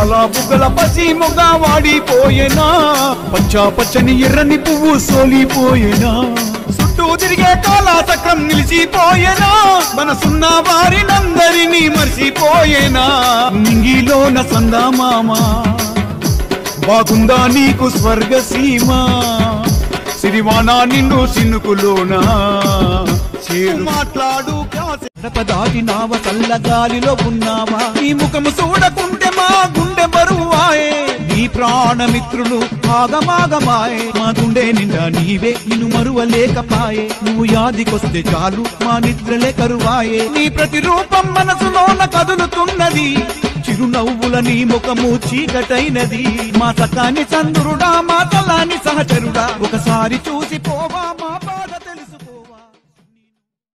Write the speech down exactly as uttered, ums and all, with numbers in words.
పాల బుగ్గల పసి మొగ వాడిపోయేనా పచ్చా పచ్చని ఎర్రని పువ్వు సోలిపోయేనా చుట్టూ తిరిగే కాలా చక్రం నిలిచిపోయేనా మనసున్న వారినందరినీ మర్చిపోయేనా నింగిలోన సందామామ బాగుందా నీకు స్వర్గ సీమ సిరివానా నిండు సినుకులోనా చేరు మాట్లాడు దాటినావ చల్ల గాలిలో ఉన్నావా నీ ముఖము చూడకుంటే మా గుండె బరువాయే నీ ప్రాణమిత్రులు ఆగమాగమాయే మా గుండె నిండా నీవే నిన్ను మరువలేకపాయే నువ్వు యాదికొస్తే చాలు మా నిద్రలే కరువాయే నీ ప్రతిరూపం మనసులోన కదులుతున్నది చిరునవ్వుల నీ ముఖము చీకటైనది మా సకాని చంద్రుడా మా తలాని సహచరుడా ఒకసారి చూసి పోవా మా బాధ